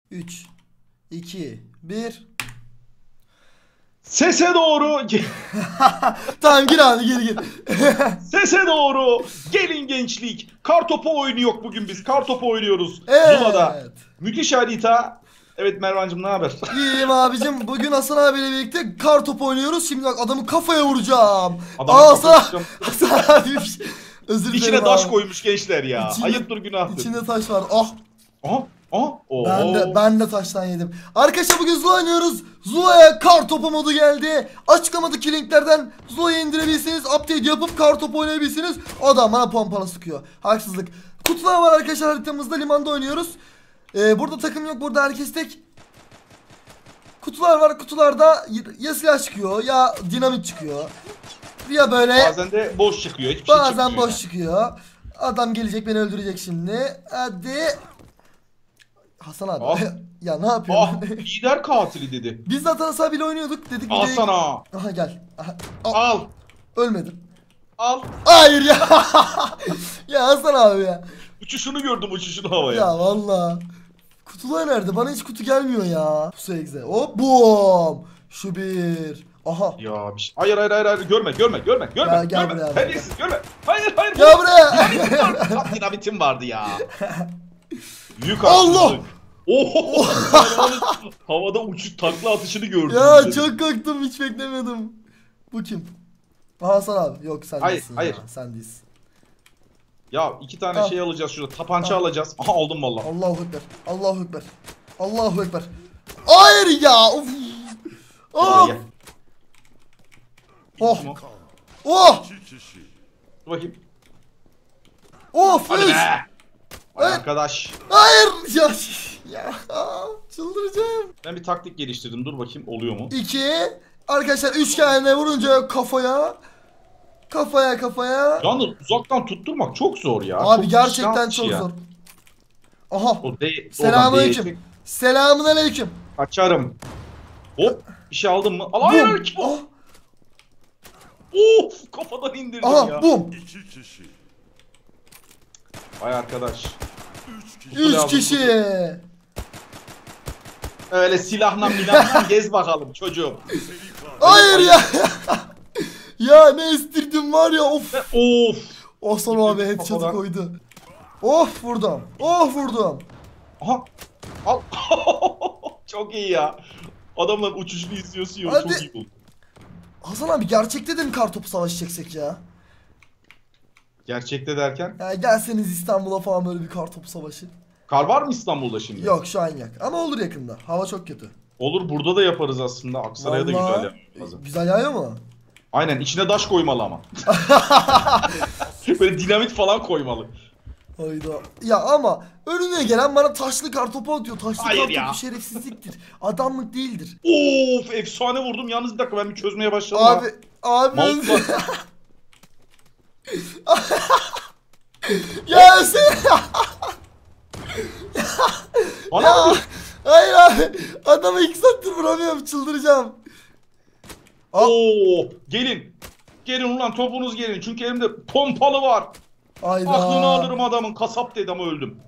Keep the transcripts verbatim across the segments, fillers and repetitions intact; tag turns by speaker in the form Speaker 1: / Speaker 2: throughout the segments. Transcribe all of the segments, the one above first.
Speaker 1: üç, iki, bir.
Speaker 2: Sese doğru.
Speaker 1: Tamam gir abi gir gir.
Speaker 2: Sese doğru. Gelin gençlik. Kartopu oynuyor bugün biz. Kartopu oynuyoruz.
Speaker 1: Evet.
Speaker 2: Zula'da. Müthiş harita. Evet Mervancığım, ne haber?
Speaker 1: İyiyim abicim. Bugün Hasan abiyle birlikte kar topu oynuyoruz. Şimdi bak adamı kafaya vuracağım.
Speaker 2: Adamın
Speaker 1: Aa Hasan,
Speaker 2: kafasına-
Speaker 1: Hasan abi. Özür dilerim
Speaker 2: İçine taş
Speaker 1: abi.
Speaker 2: koymuş gençler ya.
Speaker 1: İçinde-
Speaker 2: Ayıptır, günahtır.
Speaker 1: İçinde taş var. Ah.
Speaker 2: Aha. Aha. Oo.
Speaker 1: Ben de ben de taştan yedim. Arkadaşlar bugün Zula oynuyoruz. Zula'ya kar topu modu geldi. Açıklamadaki linklerden Zula'yı indirebilirsiniz. Update yapıp kar topu oynayabilirsiniz. Adam bana pompalı sıkıyor. Haksızlık. Kutular var arkadaşlar, haritamızda limanda oynuyoruz. Ee, burada takım yok, burada herkes tek. Kutular var, kutularda ya silah çıkıyor ya dinamit çıkıyor. Ya böyle
Speaker 2: Bazen de boş çıkıyor. Hiçbir şey
Speaker 1: bazen
Speaker 2: çıkmıyor
Speaker 1: boş
Speaker 2: yani.
Speaker 1: çıkıyor. Adam gelecek beni öldürecek şimdi. Hadi. Hasan abi.
Speaker 2: Ah.
Speaker 1: Ya ne yapıyorsun?
Speaker 2: Ah, lider katili dedi.
Speaker 1: Biz zaten Hasan abiyle oynuyorduk. Dedik
Speaker 2: Al
Speaker 1: videoyu-
Speaker 2: sana.
Speaker 1: Aha gel. Aha. Al.
Speaker 2: Al.
Speaker 1: Ölmedim.
Speaker 2: Al.
Speaker 1: Hayır ya. Ya Hasan abi ya.
Speaker 2: Uçuşunu gördüm, uçuşunu havaya.
Speaker 1: Ya valla. Kutular nerede? Bana hiç kutu gelmiyor ya. Pusu egze. Hop bum. Şu bir. Aha.
Speaker 2: Ya bir şey. Hayır hayır hayır hayır. Görme görme görme görme.
Speaker 1: Ya, gel
Speaker 2: görme.
Speaker 1: buraya,
Speaker 2: Terbiyesiz, görme. Hayır hayır.
Speaker 1: Gel buraya.
Speaker 2: Dinamitim vardı. Tam dinamitim vardı ya. Büyük
Speaker 1: Allah!
Speaker 2: haksızlık. Oho. Yani havada uçuş takla atışını gördüm.
Speaker 1: Ya çok korktum, hiç beklemiyordum. Bu kim? Hasan abi. Yok sen
Speaker 2: Hayır,
Speaker 1: değilsin
Speaker 2: hayır.
Speaker 1: ya. Sen değilsin.
Speaker 2: Ya iki tane
Speaker 1: Al.
Speaker 2: şey alacağız şurada. Tapança
Speaker 1: Al.
Speaker 2: alacağız. Aha aldım valla.
Speaker 1: Allahu ekber. Allahu ekber. Allahu ekber. Hayır ya. Of.
Speaker 2: Gel,
Speaker 1: Of.
Speaker 2: gel.
Speaker 1: Oh.
Speaker 2: Kim o?
Speaker 1: Oh.
Speaker 2: Dur bakayım.
Speaker 1: Of.
Speaker 2: Hadi
Speaker 1: üç.
Speaker 2: be. Vay
Speaker 1: Evet.
Speaker 2: arkadaş.
Speaker 1: Hayır. Ya. Ya. Çıldıracağım.
Speaker 2: Ben bir taktik geliştirdim. Dur bakayım oluyor mu?
Speaker 1: İki. Arkadaşlar üçgenle vurunca kafaya. Kafaya kafaya.
Speaker 2: Yalnız uzaktan tutturmak çok zor ya.
Speaker 1: Abi
Speaker 2: Çok
Speaker 1: gerçekten
Speaker 2: şans
Speaker 1: çok
Speaker 2: ya.
Speaker 1: zor. Aha.
Speaker 2: O de,
Speaker 1: Selamünaleyküm. Selamünaleyküm.
Speaker 2: Kaçarım. Hop, bir şey aldın mı? Al hayır
Speaker 1: Bum.
Speaker 2: ki.
Speaker 1: Ah.
Speaker 2: Of, kafadan indirdim
Speaker 1: Aha
Speaker 2: ya.
Speaker 1: bum.
Speaker 2: Vay arkadaş.
Speaker 1: Üç
Speaker 2: lazım,
Speaker 1: kişi.
Speaker 2: Öyle silahla milahla gez bakalım çocuğum.
Speaker 1: Hayır ya. Ya ne estirdim var ya, of.
Speaker 2: Of.
Speaker 1: Hasan abi headshot'ı
Speaker 2: Kafadan.
Speaker 1: koydu. Of vurdum. Of vurdum.
Speaker 2: Aha. Al. Çok iyi ya. Adamların uçuşunu izliyorsun ya.
Speaker 1: Hadi.
Speaker 2: Çok iyi oldu.
Speaker 1: Hasan abi gerçekte de mi kartopu savaşı çeksek ya?
Speaker 2: Gerçekte derken.
Speaker 1: Ya gelseniz İstanbul'a falan böyle bir kartopu savaşı.
Speaker 2: Kar var mı İstanbul'da şimdi?
Speaker 1: Yok şu an yok. Ama olur yakında. Hava çok kötü.
Speaker 2: Olur, burada da yaparız aslında. Aksaray'a da
Speaker 1: Vallahi,
Speaker 2: güzel yapmak lazım.
Speaker 1: güzel yağıyor mu?
Speaker 2: Aynen, içine taş koymalı ama. Böyle dinamit falan koymalı.
Speaker 1: Hayda. Ya ama önüne gelen bana taşlı kartopu atıyor. Taşlı
Speaker 2: Hayır
Speaker 1: kartopu
Speaker 2: ya.
Speaker 1: şerefsizliktir. Adamlık değildir.
Speaker 2: Of, efsane vurdum. Yalnız bir dakika, ben bir çözmeye başladım.
Speaker 1: Abi abi.
Speaker 2: Mouse var.
Speaker 1: Ya sen.
Speaker 2: Bana
Speaker 1: Ya,
Speaker 2: vur.
Speaker 1: hayır abi. Adamı iki saattir vuramıyorum, çıldıracağım. Al.
Speaker 2: Oo, gelin. Gelin ulan, topunuz gelin. Çünkü elimde pompalı var.
Speaker 1: Hayda.
Speaker 2: Aklını alırım adamın. Kasap dedi ama öldüm.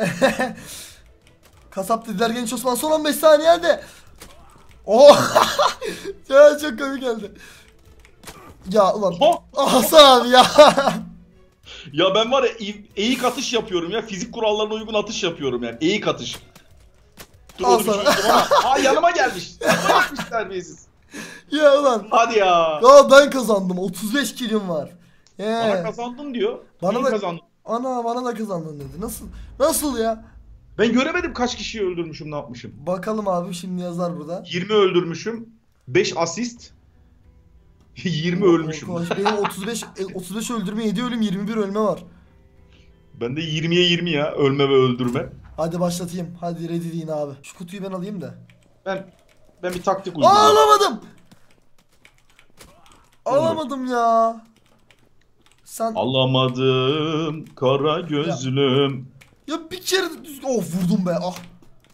Speaker 1: Kasap dediler genç Osman, son on beş saniyede. Oh. Ya çok komik geldi. Ya ulan.
Speaker 2: Ha?
Speaker 1: Hasan abi ya.
Speaker 2: Ya ben var ya, eğ- eğik atış yapıyorum ya. Fizik kurallarına uygun atış yapıyorum yani. Eğik atış. Dur
Speaker 1: Al
Speaker 2: onu
Speaker 1: sana.
Speaker 2: çözdüm ama. Aa, yanıma gelmiş. Yanıma gelmiş terbiyesiz.
Speaker 1: Ya ulan.
Speaker 2: Hadi ya.
Speaker 1: Ya ben kazandım. otuz beş kilim var. He.
Speaker 2: Bana kazandın diyor.
Speaker 1: Bana
Speaker 2: Neyi
Speaker 1: da-
Speaker 2: kazandın?
Speaker 1: Ana bana da kazandın dedi. Nasıl? Nasıl ya?
Speaker 2: Ben göremedim kaç kişiyi öldürmüşüm, ne yapmışım.
Speaker 1: Bakalım abi, şimdi yazar burada.
Speaker 2: yirmi öldürmüşüm. beş asist. yirmi ölmüşüm.
Speaker 1: O- o- Benim otuz beş e, otuz beş öldürme, yedi ölüm, yirmi bir ölme var.
Speaker 2: Bende yirmiye yirmi ya, ölme ve öldürme.
Speaker 1: Hadi başlatayım. Hadi ready deyin abi. Şu kutuyu ben alayım da.
Speaker 2: Ben ben bir taktik
Speaker 1: Aa,
Speaker 2: uyguluyorum.
Speaker 1: alamadım. Alamadım ya. Sen
Speaker 2: Alamadım kara gözlüm.
Speaker 1: ya bir kere de düz... Of vurdum be. Ah.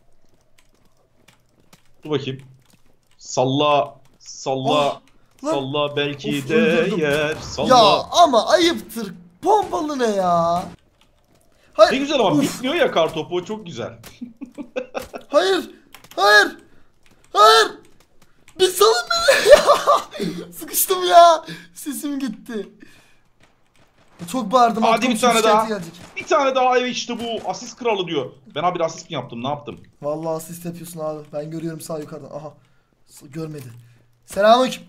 Speaker 2: Dur bakayım. Salla, salla,
Speaker 1: Ah, lan.
Speaker 2: salla belki
Speaker 1: Of,
Speaker 2: de
Speaker 1: öldürdüm.
Speaker 2: yer. Salla.
Speaker 1: Ya ama ayıptır. Pompalı ne ya? Hayır.
Speaker 2: Ne güzel ama
Speaker 1: Uf.
Speaker 2: bitmiyor ya kartopu, o çok güzel.
Speaker 1: Hayır. Hayır. Hayır. Bir salın beni. Sıkıştım ya. Sesim gitti. Çok bağırdım.
Speaker 2: Hadi bir tane daha.
Speaker 1: Gelecek.
Speaker 2: Bir tane daha, evet işte bu. Asist kralı diyor. Ben abi asist mi yaptım, ne yaptım?
Speaker 1: Vallahi asist yapıyorsun abi. Ben görüyorum sağ yukarıdan. Aha. Görmedi. Selamünaleyküm.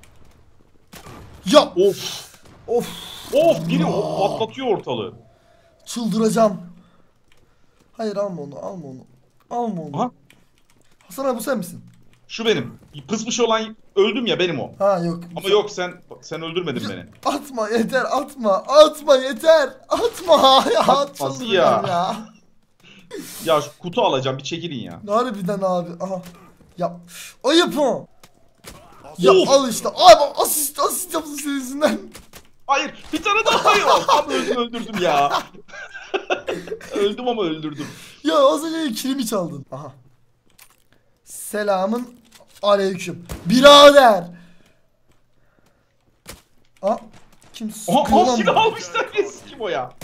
Speaker 1: Ya.
Speaker 2: Of.
Speaker 1: Of.
Speaker 2: Of, biri o patlatıyor ortalığı.
Speaker 1: Çıldıracağım. Hayır alma onu, alma onu. Alma onu.
Speaker 2: Aha.
Speaker 1: Hasan abi bu sen misin?
Speaker 2: Şu benim. Pısmış olan öldüm ya, benim o.
Speaker 1: Ha yok.
Speaker 2: Ama yok, sen sen öldürmedin beni.
Speaker 1: Atma yeter, atma. Atma yeter. Atma ya.
Speaker 2: Atmaz
Speaker 1: Çıldıracağım
Speaker 2: ya.
Speaker 1: ya.
Speaker 2: Ya şu kutu alacağım, bir çekilin ya.
Speaker 1: Harbiden abi. Aha. Ya ayıp o. Ya
Speaker 2: Of.
Speaker 1: al işte. Abi asist asist yapsın senin yüzünden.
Speaker 2: Hayır, bir tane daha hayır. Tam öldüm, öldürdüm ya. Öldüm ama öldürdüm.
Speaker 1: Ya az önce kilimi çaldın. Aha. Selamın aleyküm. Birader. Aa, kim sıkıyor
Speaker 2: Aha,
Speaker 1: lan
Speaker 2: silah
Speaker 1: bu?
Speaker 2: almışlar, ne kim o ya?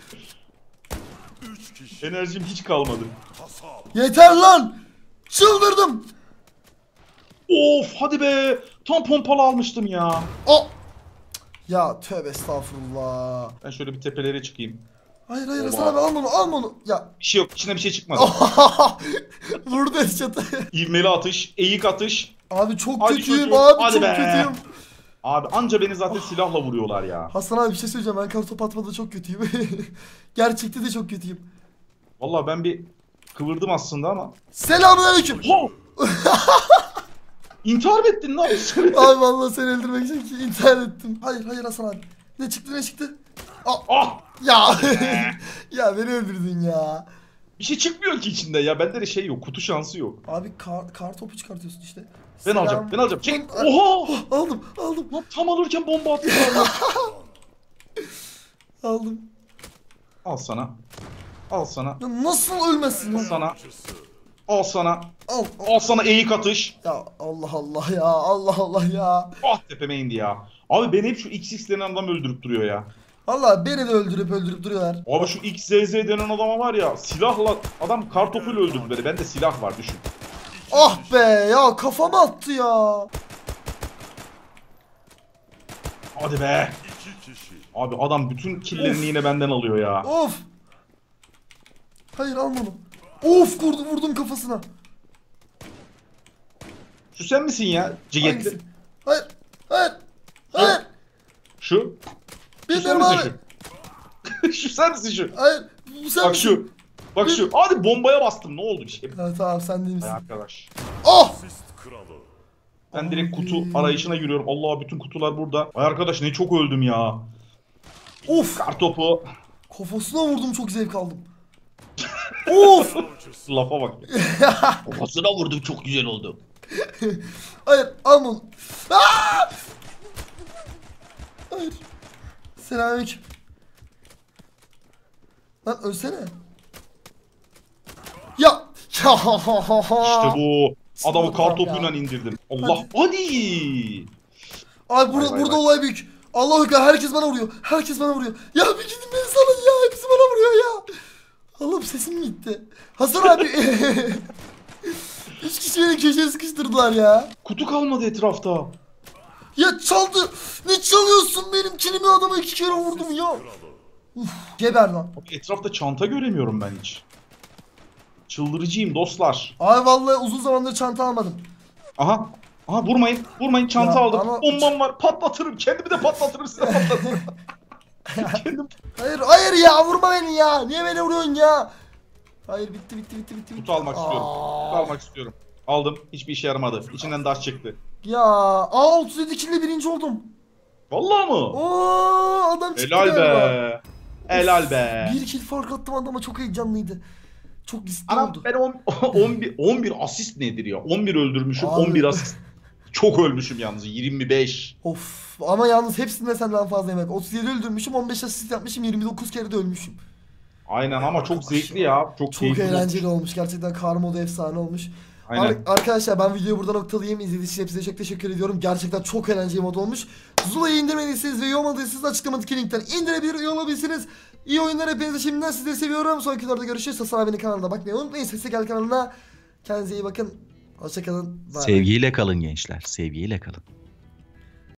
Speaker 2: Enerjim hiç kalmadı.
Speaker 1: Yeter lan. Çıldırdım.
Speaker 2: Of, hadi be. Tam pompalı almıştım ya.
Speaker 1: Aa. Ya tövbe estağfurullah.
Speaker 2: Ben şöyle bir tepelere çıkayım.
Speaker 1: Hayır hayır
Speaker 2: Oba.
Speaker 1: Hasan abi alma onu alma onu. Ya.
Speaker 2: Bir şey yok, içine bir şey çıkmadı.
Speaker 1: Vurdu eşyatı.
Speaker 2: İvmeli atış, eğik atış.
Speaker 1: Abi çok
Speaker 2: Hadi
Speaker 1: kötüyüm
Speaker 2: çocuğum,
Speaker 1: abi
Speaker 2: hadi
Speaker 1: çok
Speaker 2: be.
Speaker 1: kötüyüm.
Speaker 2: Abi anca beni zaten silahla vuruyorlar ya.
Speaker 1: Hasan abi bir şey söyleyeceğim, ben kartop atmada çok kötüyüm. Gerçekte de çok kötüyüm.
Speaker 2: Vallahi ben bir kıvırdım aslında ama.
Speaker 1: Selamünaleyküm.
Speaker 2: Ho! İntihar mı ettin lan?
Speaker 1: Abi vallahi seni öldürmek için ki intihar ettim. Hayır hayır Hasan abi. Ne çıktı ne çıktı? Aa,
Speaker 2: Ah!
Speaker 1: ya. Ya beni öldürdün ya.
Speaker 2: Bir şey çıkmıyor ki içinde ya. Bende de şey yok. Kutu şansı yok.
Speaker 1: Abi kar, kar topu çıkartıyorsun işte.
Speaker 2: Ben
Speaker 1: Selam.
Speaker 2: alacağım. Ben alacağım. Çek.
Speaker 1: Lan-
Speaker 2: Oha!
Speaker 1: Aldım aldım
Speaker 2: Lan tam alırken bomba attılar lan.
Speaker 1: aldım.
Speaker 2: Al sana. Al sana.
Speaker 1: Ya nasıl ölmezsin
Speaker 2: Al
Speaker 1: lan?
Speaker 2: sana. Al sana.
Speaker 1: Al, al.
Speaker 2: Al sana eğik atış.
Speaker 1: Ya Allah Allah ya Allah Allah ya.
Speaker 2: Ah, tepeme indi ya. Abi beni hep şu X X denen adam öldürüp duruyor ya.
Speaker 1: Vallahi beni de öldürüp öldürüp duruyorlar.
Speaker 2: Abi şu X Z Z denen adama var ya, silahla adam kartofuyla öldürdü beni. Bende silah var, düşün.
Speaker 1: Ah be ya kafama attı ya.
Speaker 2: Hadi be. Abi adam bütün killerini yine benden alıyor ya.
Speaker 1: Of. Hayır alma onu. Of vurdum vurdum kafasına.
Speaker 2: Şu sen misin ya? Cigetli.
Speaker 1: Hangisi? Hayır. Hayır. Hayır.
Speaker 2: Şu. Şu sen
Speaker 1: Bilmiyorum
Speaker 2: misin
Speaker 1: abi.
Speaker 2: şu? Şu sen misin şu?
Speaker 1: Hayır. Bu sen
Speaker 2: Bak
Speaker 1: misin?
Speaker 2: şu. Bak şu. Hadi bombaya bastım. Ne oldu bir şey?
Speaker 1: Ha, tamam sen değil misin?
Speaker 2: Ay arkadaş.
Speaker 1: Oh.
Speaker 2: Ben direkt kutu
Speaker 1: Abi.
Speaker 2: arayışına giriyorum. Allah, bütün kutular burada. Ay arkadaş, ne çok öldüm ya.
Speaker 1: Of.
Speaker 2: Kartopu.
Speaker 1: Kafasına vurdum çok zevk aldım. Of.
Speaker 2: Lafa bak. Kafasına vurdum, çok güzel oldu.
Speaker 1: Hayır alma onu. Aa! Hayır. Selamünaleyküm. Lan ölsene. Ya.
Speaker 2: İşte bu. Adamı
Speaker 1: Sınırlar
Speaker 2: kartopuyla
Speaker 1: ya.
Speaker 2: indirdim. Allah. Hadi.
Speaker 1: Abi burada,
Speaker 2: Vay, vay,
Speaker 1: burada
Speaker 2: vay.
Speaker 1: olay büyük. Allah ekber herkes bana vuruyor. Herkes bana vuruyor. Ya bir gidin beni salın ya. Hepsi bana vuruyor ya. Allah'ım sesim gitti. Hasan abi. Üç kişi beni köşeye sıkıştırdılar ya.
Speaker 2: Kutu kalmadı etrafta.
Speaker 1: Ya çaldı. Ne çalıyorsun benim kilimi, adama iki kere vurdum ya. Uf, geber lan.
Speaker 2: Abi etrafta çanta göremiyorum ben hiç. Çıldırıcıyım dostlar.
Speaker 1: Abi vallahi uzun zamandır çanta almadım.
Speaker 2: Aha. Aha, vurmayın. Vurmayın, çanta
Speaker 1: Ya
Speaker 2: aldım.
Speaker 1: ama-
Speaker 2: Bombam var. Patlatırım. Kendimi de patlatırım, size patlatırım. Kendim.
Speaker 1: Hayır hayır ya, vurma beni ya. Niye beni vuruyorsun ya? Hayır bitti bitti bitti bitti.
Speaker 2: Kutu almak istiyorum.
Speaker 1: Aa.
Speaker 2: Kutu almak istiyorum. Aldım. Hiçbir işe yaramadı. İçinden taş çıktı.
Speaker 1: Ya aa otuz yedi kille birinci oldum.
Speaker 2: Vallahi mı?
Speaker 1: Oo adam çıktı
Speaker 2: Helal
Speaker 1: galiba.
Speaker 2: be. Helal be.
Speaker 1: Bir kill fark attım adama, çok heyecanlıydı. Çok riskli
Speaker 2: Anam,
Speaker 1: oldu.
Speaker 2: ben on bir on bir asist nedir ya? on bir öldürmüşüm,
Speaker 1: Abi.
Speaker 2: on bir asist. Çok ölmüşüm yalnız, yirmi beş.
Speaker 1: Of ama yalnız hepsinde senden fazla yemek. otuz yedi öldürmüşüm, on beş asist yapmışım, yirmi dokuz kere de ölmüşüm.
Speaker 2: Aynen ama çok zevkli ya. Çok,
Speaker 1: Çok
Speaker 2: keyifli.
Speaker 1: eğlenceli olmuş. Gerçekten kar modu efsane olmuş.
Speaker 2: Aynen.
Speaker 1: Ar- arkadaşlar ben videoyu burada noktalayayım. İzlediğiniz için hepinize çok teşekkür ediyorum. Gerçekten çok eğlenceli mod olmuş. Zula'yı indirmediyseniz ve iyi olmadıysanız açıklamadaki linkten indirebilir, iyi olabilirsiniz. İyi oyunlar hepinize şimdiden, sizleri seviyorum. Sonraki videoda görüşürüz. Hasan abinin kanalına bakmayı unutmayın. Sesle Gel kanalına Kendinize iyi bakın. Hoşçakalın.
Speaker 3: Sevgiyle kalın gençler. Sevgiyle kalın.